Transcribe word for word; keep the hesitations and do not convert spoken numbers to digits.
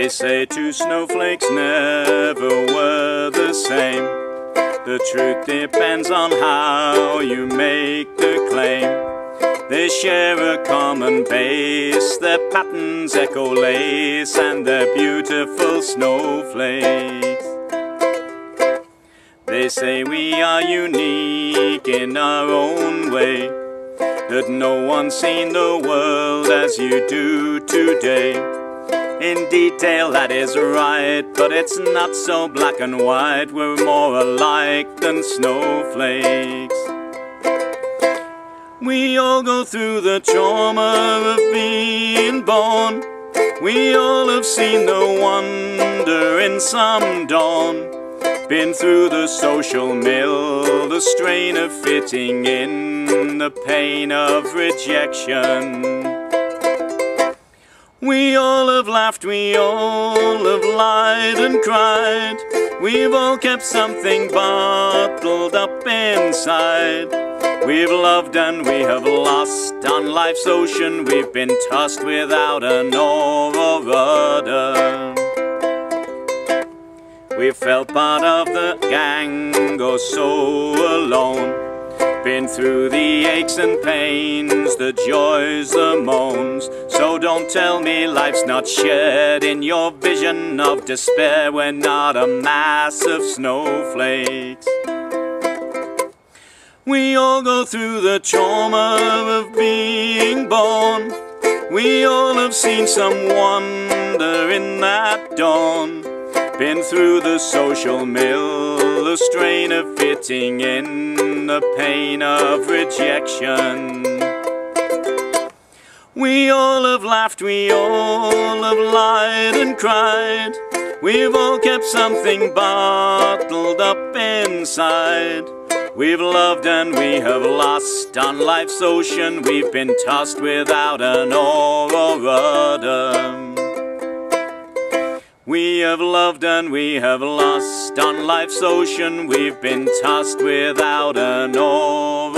say two snowflakes never were the same. The truth depends on how you make the claim. They share a common base, their patterns echo lace, and they're beautiful snowflakes. They say we are unique in our own way, that no one's seen the world as you do today. In detail that is right, but it's not so black and white. We're more alike than snowflakes. We all go through the trauma of being born. We all have seen the wonder in some dawn. Been through the social mill, the strain of fitting in, the pain of rejection. We all have laughed, we all have lied and cried. We've all kept something bottled up inside. We've loved and we have lost. On life's ocean we've been tossed without an oar or rudder. We've felt part of the gang, or so alone. Been through the aches and pains, the joys, the moans. So don't tell me life's not shared in your vision of despair. We're not a mass of snowflakes. We all go through the trauma of being born. We all have seen some wonder in that dawn. Been through the social mill, the strain of fitting in, the pain of rejection. We all have laughed, we all have lied and cried. We've all kept something bottled up inside. We've loved and we have lost. On life's ocean we've been tossed without an oar or rudder. We have loved and we have lost. On life's ocean we've been tossed without an oar